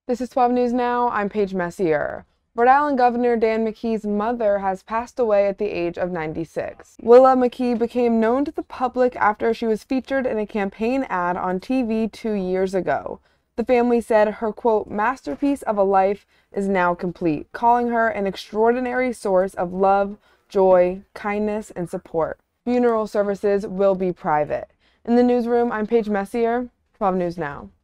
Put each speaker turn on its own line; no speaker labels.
This is 12 News Now. I'm Paige Messier. Rhode Island Governor Dan McKee's mother has passed away at the age of 96. Willa McKee became known to the public after she was featured in a campaign ad on TV 2 years ago. The family said her, quote, masterpiece of a life is now complete, calling her an extraordinary source of love, joy, kindness, and support. Funeral services will be private. In the newsroom, I'm Paige Messier, 12 News Now.